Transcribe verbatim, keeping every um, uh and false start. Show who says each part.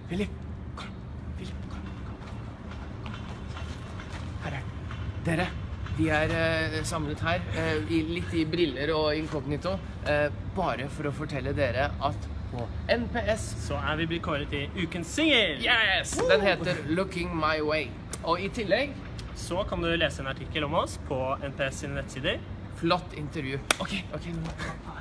Speaker 1: Philip, kom. Philip, kom. kom. Her er dere. Vi er uh, samlet her, uh, i, litt i briller og inkognito, uh, bare for å fortelle dere at på N P S
Speaker 2: så er vi blitt kåret til Ukens Singel.
Speaker 1: Yes! Den heter Looking My Way. Og i tillegg
Speaker 2: så kan du lese en artikkel om oss på N P S sine nettsider.
Speaker 1: Flott intervju. Ok, ok.